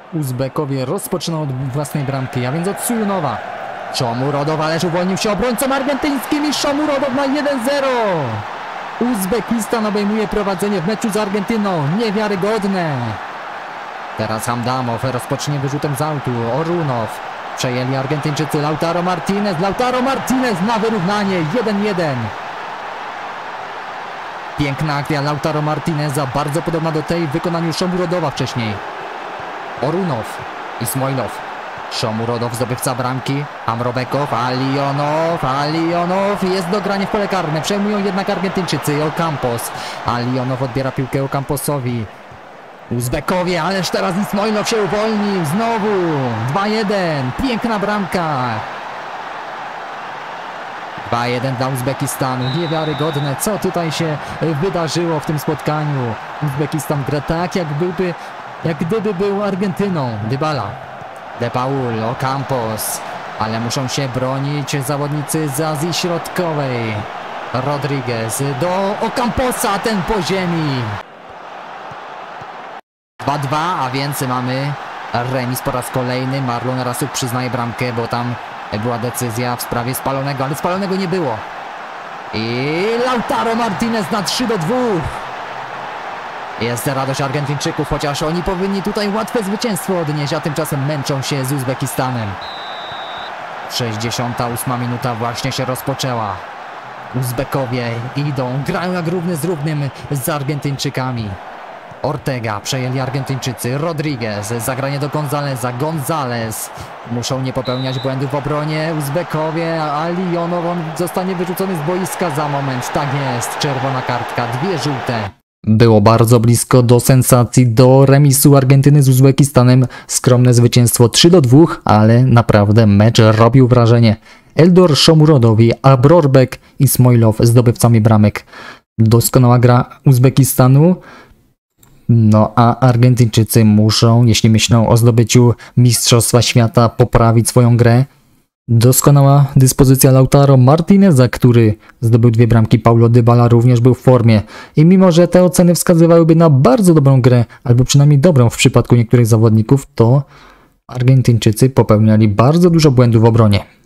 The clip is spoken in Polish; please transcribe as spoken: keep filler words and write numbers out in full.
Uzbekowie rozpoczynają od własnej bramki, a więc od Sujunowa. Shomurodov, ależ uwolnił się obrońcą argentyńskim i Shomurodov na jeden zero. Uzbekistan obejmuje prowadzenie w meczu z Argentyną. Niewiarygodne. Teraz Hamdamow rozpocznie wyrzutem z autu. Orunow. Przejęli Argentyńczycy. Lautaro Martinez. Lautaro Martinez na wyrównanie. jeden jeden. Piękna akcja Lautaro Martineza. Bardzo podobna do tej w wykonaniu Shomurodowa wcześniej. Orunow. Ismoilow. Shomurodov, zdobywca bramki. Amrobekow, Alionow, Alionow, jest dogranie w pole karne. Przejmują jednak Argentyńczycy. Ocampos. Alionow odbiera piłkę Ocamposowi. Uzbekowie, ależ teraz Ismoilow się uwolnił. Znowu dwa jeden. Piękna bramka. dwa jeden dla Uzbekistanu. Niewiarygodne, co tutaj się wydarzyło w tym spotkaniu. Uzbekistan gra tak, jak byłby, jak gdyby był Argentyną. Dybala. De Paul, Ocampos, ale muszą się bronić zawodnicy z Azji Środkowej. Rodriguez do Ocamposa, ten po ziemi. dwa dwa, a więc mamy remis po raz kolejny. Marlon Rasuk przyznaje bramkę, bo tam była decyzja w sprawie spalonego, ale spalonego nie było. I Lautaro Martinez na trzy do dwóch. Jest radość Argentyńczyków, chociaż oni powinni tutaj łatwe zwycięstwo odnieść, a tymczasem męczą się z Uzbekistanem. sześćdziesiąta ósma minuta właśnie się rozpoczęła. Uzbekowie idą, grają jak równy z równym z Argentyńczykami. Ortega, przejęli Argentyńczycy. Rodriguez, zagranie do Gonzaleza. Gonzalez. Muszą nie popełniać błędów w obronie Uzbekowie. Alionow, on zostanie wyrzucony z boiska za moment. Tak jest, czerwona kartka, dwie żółte. Było bardzo blisko do sensacji, do remisu Argentyny z Uzbekistanem. Skromne zwycięstwo trzy do dwóch, ale naprawdę mecz robił wrażenie. Eldor Shomurodov i Abrorbek Ismoilow zdobywcami bramek. Doskonała gra Uzbekistanu. No a Argentyńczycy muszą, jeśli myślą o zdobyciu Mistrzostwa Świata, poprawić swoją grę. Doskonała dyspozycja Lautaro Martineza, który zdobył dwie bramki. Paulo Dybala również był w formie. I mimo, że te oceny wskazywałyby na bardzo dobrą grę, albo przynajmniej dobrą w przypadku niektórych zawodników, to Argentyńczycy popełniali bardzo dużo błędów w obronie.